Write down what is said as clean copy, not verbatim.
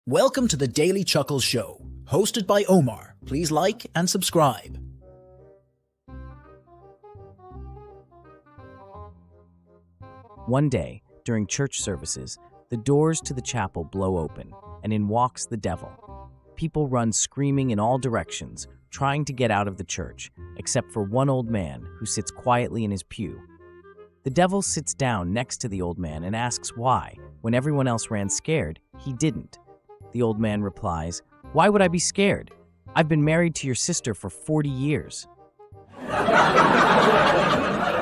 Welcome to the Daily Chuckles Show, hosted by Omar. Please like and subscribe. One day, during church services, the doors to the chapel blow open, and in walks the devil. People run screaming in all directions, trying to get out of the church, except for one old man who sits quietly in his pew. The devil sits down next to the old man and asks why, when everyone else ran scared, he didn't. The old man replies, "Why would I be scared? I've been married to your sister for 40 years."